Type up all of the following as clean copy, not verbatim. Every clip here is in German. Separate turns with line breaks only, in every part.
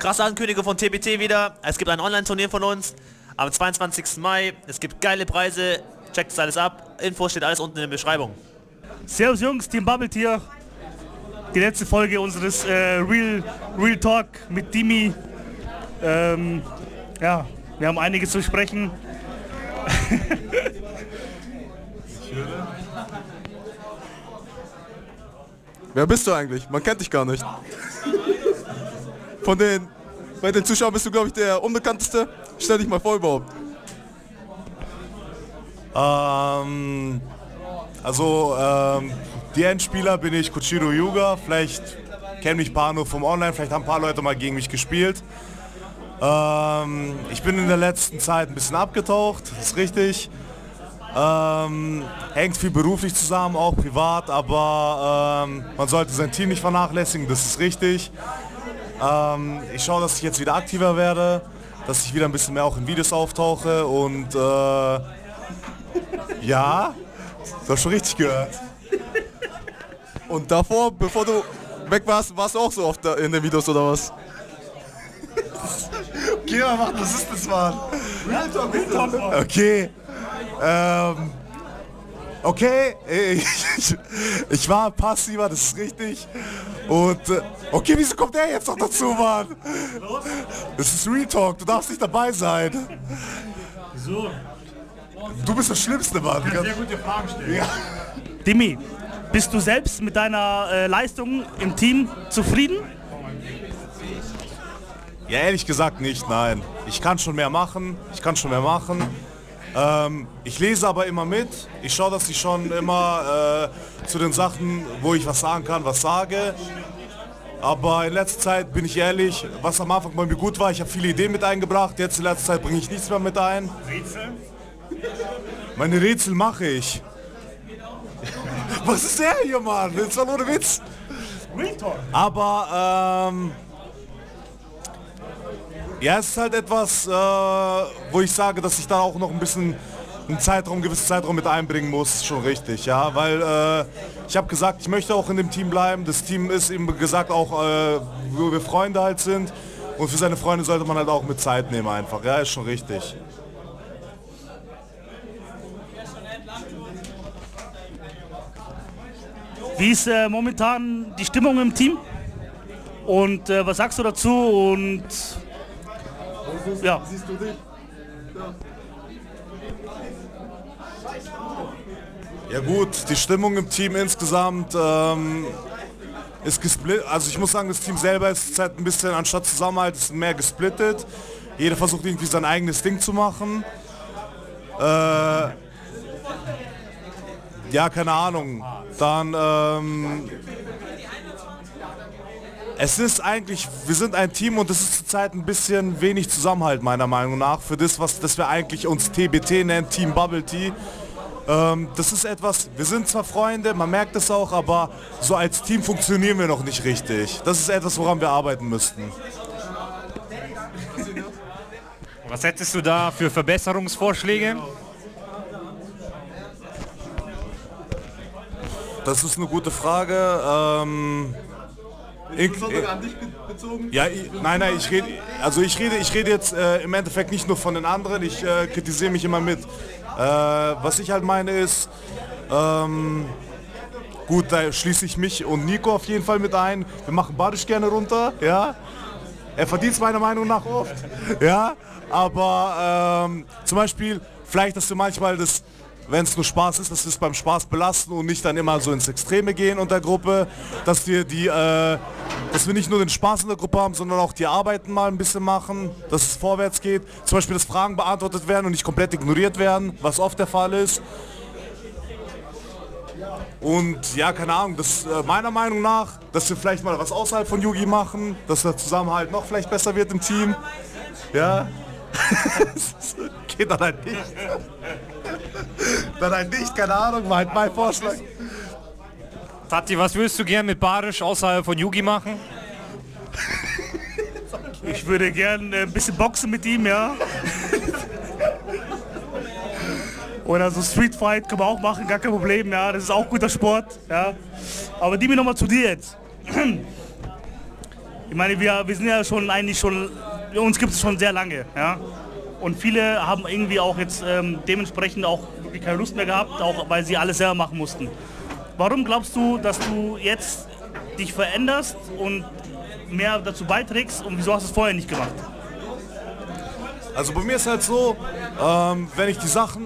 krasse Ankündigung von TBT wieder. Es gibt ein Online-Turnier von uns am 22. Mai. Es gibt geile Preise. Checkt das alles ab. Info steht alles unten in der Beschreibung.
Servus Jungs, Team Bubble hier. Die letzte Folge unseres Real Talk mit Dimi. Ja, wir haben einiges zu besprechen.
Wer bist du eigentlich? Man kennt dich gar nicht. Bei den Zuschauern bist du, glaube ich, der Unbekannteste. Stell dich mal vor überhaupt.
Die Endspieler bin ich Kochiro Yuga. Vielleicht kennen mich ein paar nur vom Online, vielleicht haben ein paar Leute mal gegen mich gespielt. Ich bin in der letzten Zeit ein bisschen abgetaucht, das ist richtig. Hängt viel beruflich zusammen, auch privat, aber man sollte sein Team nicht vernachlässigen, das ist richtig. Ich schaue, dass ich jetzt wieder aktiver werde, dass ich wieder ein bisschen mehr auch in Videos auftauche und ja, du hast schon richtig gehört.
Und davor, bevor du weg warst, warst du auch so oft in den Videos oder was?
Okay, Mann, was ist das, Mann? Okay. Okay, ich war passiver, das ist richtig. Und okay, wieso kommt der jetzt noch dazu, Mann? Das ist Real Talk, du darfst nicht dabei sein.
Wieso?
Du bist das Schlimmste, Mann.
Ich kann sehr gute Fragen stellen.
Ja.
Dimi, bist du selbst mit deiner Leistung im Team zufrieden?
Ja, ehrlich gesagt nicht, nein. Ich kann schon mehr machen, ich lese aber immer mit. Ich schaue, dass ich schon immer zu den Sachen, wo ich was sagen kann, was sage. Aber in letzter Zeit, bin ich ehrlich, was am Anfang bei mir gut war, ich habe viele Ideen mit eingebracht. Jetzt in letzter Zeit bringe ich nichts mehr mit ein.
Rätsel?
Meine Rätsel mache ich. Was ist der hier, Mann? Das war nur ohne Witz. Aber ja, es ist halt etwas, wo ich sage, dass ich da auch noch ein bisschen einen gewissen Zeitraum mit einbringen muss, schon richtig, ja, weil ich habe gesagt, ich möchte auch in dem Team bleiben. Das Team ist eben gesagt auch, wo wir Freunde halt sind und für seine Freunde sollte man halt auch mit Zeit nehmen einfach, ja, ist schon richtig.
Wie ist momentan die Stimmung im Team? Und was sagst du dazu? Und ja.
Ja gut, die Stimmung im Team insgesamt ist gesplittet. Also ich muss sagen, das Team selber ist halt ein bisschen, anstatt Zusammenhalt, ist mehr gesplittet. Jeder versucht irgendwie sein eigenes Ding zu machen. Ja, keine Ahnung. Dann es ist eigentlich, wir sind ein Team und es ist zurzeit ein bisschen wenig Zusammenhalt meiner Meinung nach für das, das wir eigentlich uns TBT nennen, Team Bubble Tea. Das ist etwas, wir sind zwar Freunde, man merkt es auch, aber so als Team funktionieren wir noch nicht richtig. Das ist etwas, woran wir arbeiten müssten.
Was hättest du da für Verbesserungsvorschläge?
Das ist eine gute Frage.
An dich bezogen?
Ja, nein, ich rede jetzt im Endeffekt nicht nur von den anderen, ich kritisiere mich immer mit. Was ich halt meine ist, gut, da schließe ich mich und Nico auf jeden Fall mit ein. Wir machen Badisch gerne runter, ja. Er verdient es meiner Meinung nach oft, ja. Aber zum Beispiel, vielleicht, dass wir manchmal das, wenn es nur Spaß ist, dass wir es beim Spaß belasten und nicht dann immer so ins Extreme gehen unter Gruppe, dass wir dass wir nicht nur den Spaß in der Gruppe haben, sondern auch die Arbeiten mal ein bisschen machen, dass es vorwärts geht. Zum Beispiel, dass Fragen beantwortet werden und nicht komplett ignoriert werden, was oft der Fall ist. Und ja, keine Ahnung, das meiner Meinung nach, dass wir vielleicht mal was außerhalb von Yugi machen, dass der Zusammenhalt noch vielleicht besser wird im Team. Ja. Geht dann halt nicht. Dann halt nicht, keine Ahnung, war halt mein Vorschlag.
Tati, was würdest du gern mit Badisch außerhalb von Yugi machen?
Ich würde gern ein bisschen boxen mit ihm, ja. Oder so Street Fight können wir auch machen, gar kein Problem, ja. Das ist auch guter Sport, ja. Aber Dimi, nochmal zu dir jetzt. Ich meine, wir sind ja schon eigentlich schon, uns gibt es schon sehr lange, ja. Und viele haben irgendwie auch jetzt dementsprechend auch wirklich keine Lust mehr gehabt, auch weil sie alles selber machen mussten. Warum glaubst du, dass du jetzt dich veränderst und mehr dazu beiträgst und wieso hast du es vorher nicht gemacht?
Also bei mir ist halt so, wenn ich die Sachen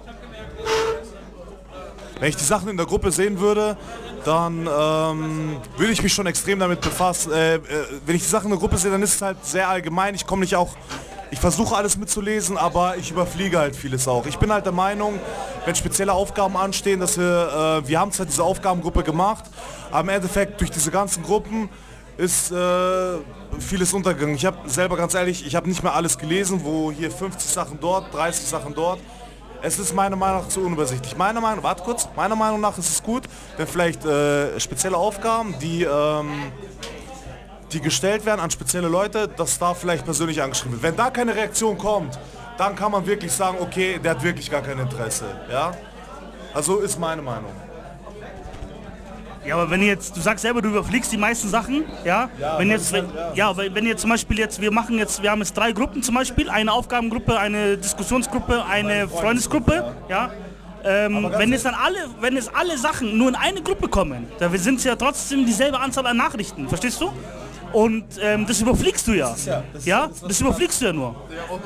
in der Gruppe sehen würde, dann würde ich mich schon extrem damit befassen. Wenn ich die Sachen in der Gruppe sehe, dann ist es halt sehr allgemein. Ich versuche alles mitzulesen, aber ich überfliege halt vieles auch. Ich bin halt der Meinung, wenn spezielle Aufgaben anstehen, dass wir haben zwar diese Aufgabengruppe gemacht, aber im Endeffekt durch diese ganzen Gruppen ist vieles untergegangen. Ich habe selber ganz ehrlich, ich habe nicht mehr alles gelesen, wo hier 50 Sachen dort, 30 Sachen dort. Es ist meiner Meinung nach zu unübersichtlich. Meiner Meinung nach ist es gut, wenn vielleicht spezielle Aufgaben, die gestellt werden an spezielle Leute, dass da vielleicht persönlich angeschrieben wird. Wenn da keine Reaktion kommt, dann kann man wirklich sagen, okay, der hat wirklich gar kein Interesse. Ja? Also ist meine Meinung.
Ja, aber wenn jetzt, du sagst selber, du überfliegst die meisten Sachen, ja, wenn jetzt zum Beispiel wir haben jetzt 3 Gruppen zum Beispiel, eine Aufgabengruppe, eine Diskussionsgruppe, eine Freundesgruppe, ja. Wenn jetzt alle Sachen nur in eine Gruppe kommen, dann sind es ja trotzdem dieselbe Anzahl an Nachrichten, verstehst du? Und das überfliegst du ja. Das überfliegst du ja nur.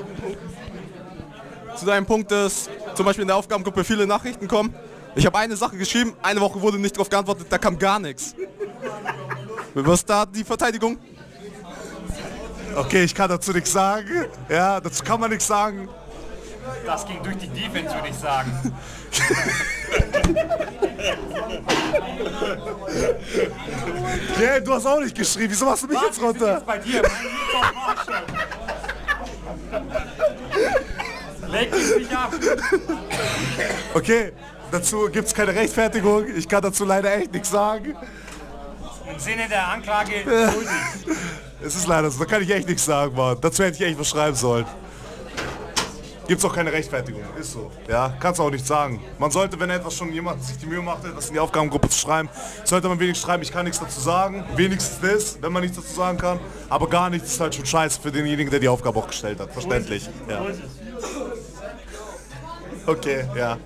Zu deinem Punkt, dass zum Beispiel in der Aufgabengruppe viele Nachrichten kommen. Ich habe eine Sache geschrieben, eine Woche wurde nicht darauf geantwortet, da kam gar nichts. Was ist da die Verteidigung?
Okay, ich kann dazu nichts sagen. Ja, dazu kann man nichts sagen.
Das ging durch die Defense, würde ich sagen.
Okay, du hast auch nicht geschrieben. Wieso machst du mich jetzt runter?
Bei dir, leg mich nicht ab.
Okay, dazu gibt es keine Rechtfertigung. Ich kann dazu leider echt nichts sagen.
Im Sinne der Anklage schuldig.
Es ist leider so, da kann ich echt nichts sagen, Mann. Dazu hätte ich echt was schreiben sollen. Gibt's auch keine Rechtfertigung, ist so. Ja, kannst du auch nicht sagen. Man sollte, wenn etwas schon jemand sich die Mühe macht, etwas in die Aufgabengruppe zu schreiben, sollte man wenigstens schreiben, ich kann nichts dazu sagen. Wenigstens das, wenn man nichts dazu sagen kann. Aber gar nichts ist halt schon scheiße für denjenigen, der die Aufgabe auch gestellt hat. Verständlich. Ja. Okay, ja.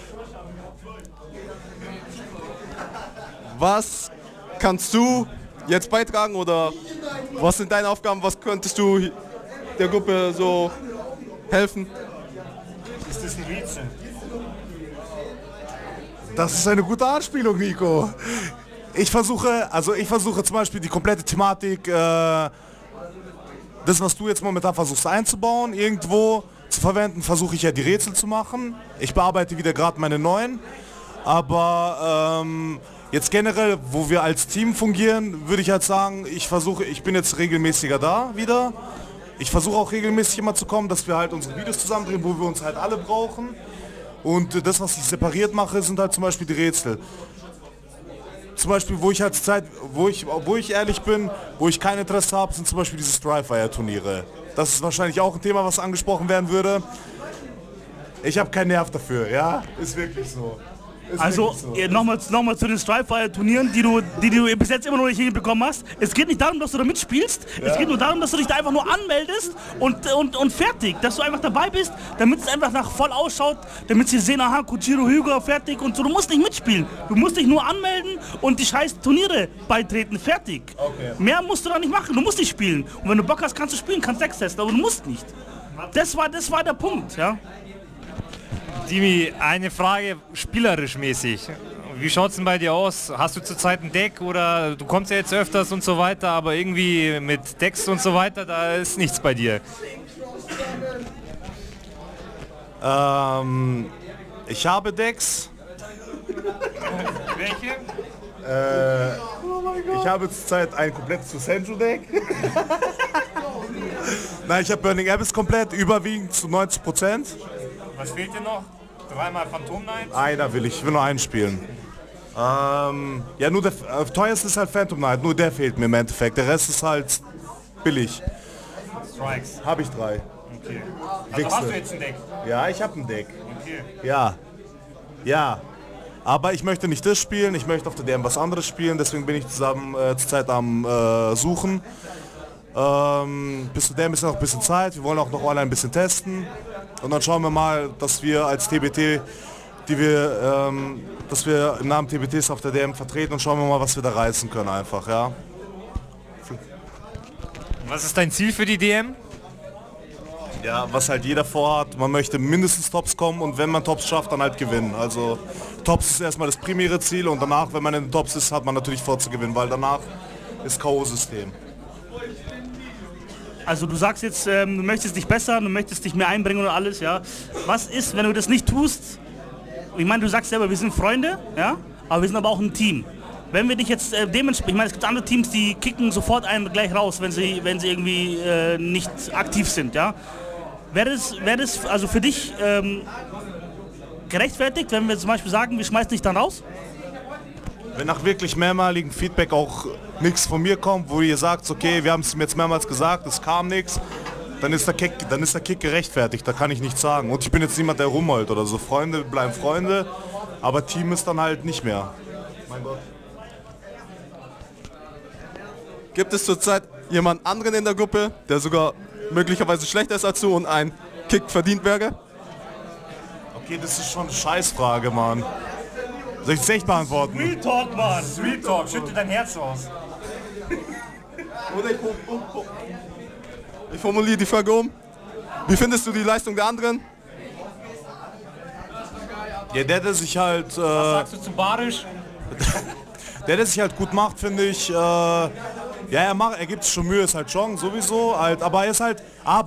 Was kannst du jetzt beitragen oder was sind deine Aufgaben, was könntest du der Gruppe so helfen?
Ist das ein Rätsel?
Das ist eine gute Anspielung, Nico. Ich versuche zum Beispiel die komplette Thematik, das, was du jetzt momentan versuchst einzubauen, irgendwo zu verwenden, versuche ich ja die Rätsel zu machen. Ich bearbeite wieder gerade meine neuen, aber jetzt generell, wo wir als Team fungieren, würde ich halt sagen, ich bin jetzt regelmäßiger da wieder. Ich versuche auch regelmäßig immer zu kommen, dass wir halt unsere Videos zusammen drehen, wo wir uns halt alle brauchen. Und das, was ich separiert mache, sind halt zum Beispiel die Rätsel. Zum Beispiel, wo ich ehrlich bin, wo ich kein Interesse habe, sind zum Beispiel diese Strive-Fire-Turniere. Das ist wahrscheinlich auch ein Thema, was angesprochen werden würde. Ich habe keinen Nerv dafür, ja? Ist wirklich so.
Also nochmal zu den Strive-Fire-Turnieren, die du bis jetzt immer noch nicht hinbekommen hast. Es geht nicht darum, dass du da mitspielst. Ja. Es geht nur darum, dass du dich da einfach nur anmeldest und fertig. Dass du einfach dabei bist, damit es einfach nach voll ausschaut, damit sie sehen, aha, Kojiro Hyuga, fertig und so. Du musst nicht mitspielen. Du musst dich nur anmelden und die scheiß Turniere beitreten, fertig. Okay. Mehr musst du da nicht machen, du musst nicht spielen. Und wenn du Bock hast, kannst du spielen, kannst Decks testen, aber du musst nicht. Das war der Punkt, ja.
Dimi, eine Frage spielerisch mäßig. Wie schaut es denn bei dir aus? Hast du zurzeit ein Deck oder du kommst ja jetzt öfters und so weiter, aber irgendwie mit Decks und so weiter, da ist nichts bei dir?
Ich habe Decks.
Welche?
Ich habe zurzeit ein komplettes Senju-Deck. Nein, ich habe Burning Abyss komplett, überwiegend zu 90%.
Was fehlt dir noch? 3-mal Phantom Knight?
Einer will ich will nur einen spielen. Ja, nur der teuerste ist halt Phantom Knight, nur der fehlt mir im Endeffekt. Der Rest ist halt billig.
Strikes?
Habe ich 3.
Okay. Also hast du jetzt ein Deck?
Ja, ich habe ein Deck.
Okay.
Ja. Ja. Aber ich möchte nicht das spielen, ich möchte auf der DM was anderes spielen, deswegen bin ich zurzeit am Suchen. Bis zu dem ist noch ein bisschen Zeit. Wir wollen auch noch online ein bisschen testen. Und dann schauen wir mal, dass wir als TBT, dass wir im Namen TBTs auf der DM vertreten und schauen wir mal, was wir da reißen können einfach, ja.
Was ist dein Ziel für die DM?
Ja, was halt jeder vorhat, man möchte mindestens Tops kommen und wenn man Tops schafft, dann halt gewinnen. Also Tops ist erstmal das primäre Ziel und danach, wenn man in den Tops ist, hat man natürlich vor zu gewinnen, weil danach ist K.O.-System.
Also du sagst jetzt, du möchtest dich bessern, du möchtest dich mehr einbringen und alles, ja. Was ist, wenn du das nicht tust? Ich meine, du sagst selber, wir sind Freunde, ja, aber wir sind aber auch ein Team. Wenn wir dich jetzt dementsprechend, ich meine, es gibt andere Teams, die kicken sofort einen gleich raus, wenn sie irgendwie nicht aktiv sind, ja. Wäre das also für dich gerechtfertigt, wenn wir zum Beispiel sagen, wir schmeißen dich dann raus?
Wenn nach wirklich mehrmaligen Feedback auch nichts von mir kommt, wo ihr sagt, okay, wir haben es mir jetzt mehrmals gesagt, es kam nichts, dann ist der Kick gerechtfertigt, da kann ich nichts sagen. Und ich bin jetzt niemand, der rumheult oder so. Freunde bleiben Freunde, aber Team ist dann halt nicht mehr. Mein Gott.
Gibt es zurzeit jemand anderen in der Gruppe, der sogar möglicherweise schlechter ist als du und ein Kick verdient wäre?
Okay, das ist schon eine Scheißfrage, Mann. Soll ich es echt beantworten?
Real Talk, Mann!
Real Talk, schütte dein Herz aus.
Oder ich formuliere die Frage um. Wie findest du die Leistung der anderen?
Ja, der sich halt...
Was sagst du zu Barisch?
der sich halt gut macht, finde ich... ja, er gibt es schon Mühe, ist halt schon, sowieso. Halt, aber er ist halt...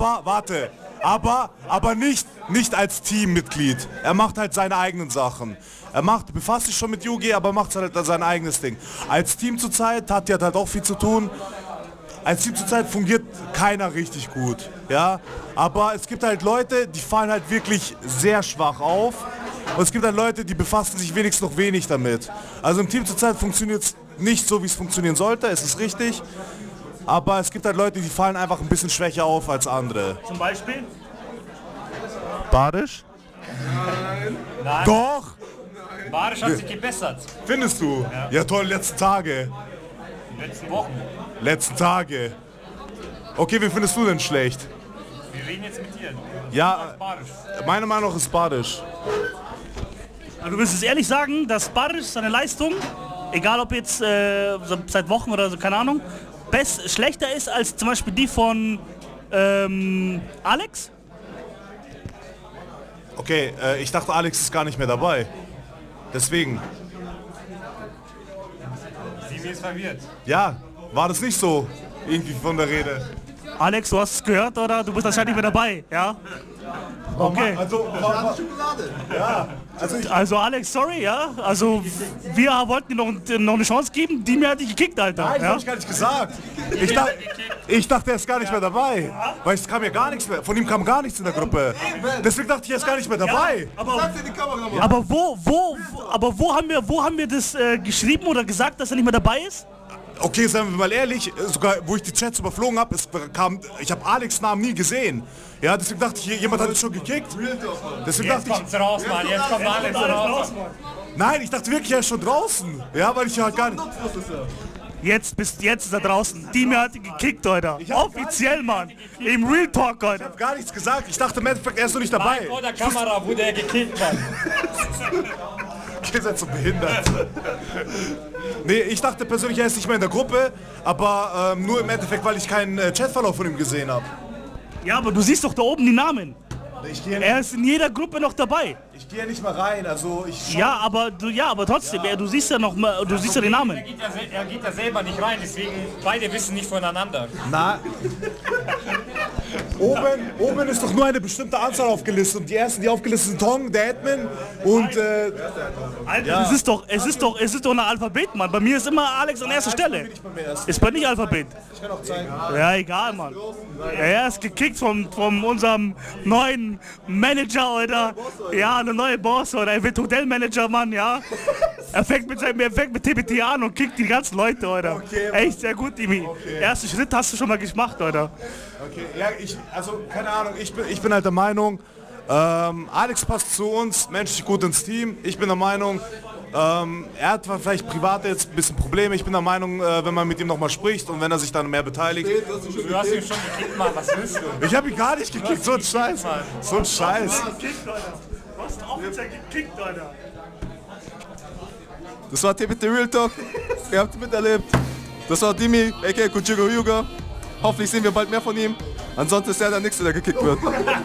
Aber nicht als Teammitglied. Er macht halt seine eigenen Sachen. Befasst sich schon mit Yugi, aber macht halt sein eigenes Ding. Als Team zurzeit hat er halt auch viel zu tun. Als Team zurzeit fungiert keiner richtig gut, ja. Aber es gibt halt Leute, die fallen halt wirklich sehr schwach auf. Und es gibt halt Leute, die befassen sich wenigstens noch wenig damit. Also im Team zurzeit funktioniert es nicht so, wie es funktionieren sollte, es ist richtig. Aber es gibt halt Leute, die fallen einfach ein bisschen schwächer auf als andere.
Zum Beispiel?
Badisch?
Nein.
Doch!
Barisch hat sich gebessert.
Findest du? Ja toll, letzten Tage.
Die letzten Wochen.
Letzten Tage. Okay, wen findest du denn schlecht?
Wir reden jetzt mit dir.
Ja,
Barisch.
meiner Meinung nach ist Badisch.
Also du willst es ehrlich sagen, dass Barisch seine Leistung, egal ob jetzt seit Wochen oder so, keine Ahnung, schlechter ist als zum Beispiel die von Alex?
Okay, ich dachte, Alex ist gar nicht mehr dabei. Deswegen.
Sie ist verwirrt.
Ja, war das nicht so? Irgendwie von der Rede.
Alex, du hast es gehört, oder? Du bist anscheinend nicht mehr dabei, ja? Okay. Also Alex, sorry, ja? Also wir wollten dir noch eine Chance geben, die mir hat dich gekickt, Alter.
Nein, das
ja?
hab ich gar nicht gesagt. Ich dachte, er ist gar nicht mehr dabei. Weil es kam ja gar nichts mehr. Von ihm kam gar nichts in der Gruppe. Deswegen dachte ich, er ist gar nicht mehr dabei.
Aber wo haben wir das geschrieben oder gesagt, dass er nicht mehr dabei ist?
Okay, seien wir mal ehrlich, sogar wo ich die Chats überflogen habe, ich habe Alex' Namen nie gesehen. Ja, deswegen dachte ich, jemand hat es schon gekickt. Deswegen
Jetzt kommt's raus, Mann. Jetzt kommt Alex raus.
Nein, ich dachte wirklich, er ist schon draußen. Ja, weil ich halt gar nicht...
Jetzt ist er draußen. Die mir hat ihn gekickt, Alter. Offiziell, Mann. Im Real Talk, Alter.
Ich habe gar nichts gesagt. Ich dachte im Endeffekt, er ist noch nicht dabei.
Vor der Kamera wurde er gekickt, Mann.
Ihr seid so behindert. Nee, ich dachte persönlich, er ist nicht mehr in der Gruppe, aber nur im Endeffekt, weil ich keinen Chatverlauf von ihm gesehen habe.
Ja, aber du siehst doch da oben die Namen. Er ist in jeder Gruppe noch dabei.
Ich gehe ja nicht mal rein, also ich...
Ja, aber trotzdem, du siehst ja noch mal, du siehst ja den Namen.
Er geht ja selber nicht rein, deswegen beide wissen nicht voneinander.
Na, oben ist doch nur eine bestimmte Anzahl aufgelistet und die ersten, die aufgelistet sind, Tong, der Admin und...
Alter, ja. Es ist doch ein Alphabet, Mann. Bei mir ist immer Alex an erster Stelle. Ist bei nicht Alphabet.
Ich kann auch zeigen.
Ja, egal, Mann. Er ist gekickt von unserem neuen Manager, oder? Ja, eine neue Boss, oder? Er wird Hotelmanager, Mann, ja. Er fängt mit TBT an und kickt die ganzen Leute, oder? Okay, echt sehr gut, Imi. Okay. Ersten Schritt hast du schon mal gemacht, oder?
Okay, ja, also keine Ahnung, ich bin halt der Meinung, Alex passt zu uns, menschlich gut ins Team. Ich bin der Meinung, Er hat vielleicht privat jetzt ein bisschen Probleme. Ich bin der Meinung, wenn man mit ihm nochmal spricht und wenn er sich dann mehr beteiligt.
Du hast ihn schon gekickt, Mann. Was willst du?
Ich habe ihn gar nicht gekickt, so ein Scheiß. So ein Scheiß.
Du hast offiziell gekickt, Alter.
Das war TBT Real Talk. Ihr habt miterlebt. Das war Dimi, aka Kojiro Hyuga. Hoffentlich sehen wir bald mehr von ihm. Ansonsten ist er der Nächste, der gekickt wird.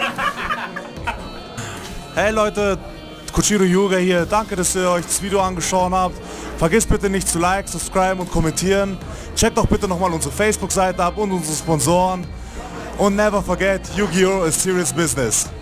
Hey Leute, Kojiro Hyuga hier. Danke, dass ihr euch das Video angeschaut habt. Vergesst bitte nicht zu liken, subscriben und kommentieren. Checkt doch bitte nochmal unsere Facebook-Seite ab und unsere Sponsoren. Und never forget, Yu-Gi-Oh! Is serious business.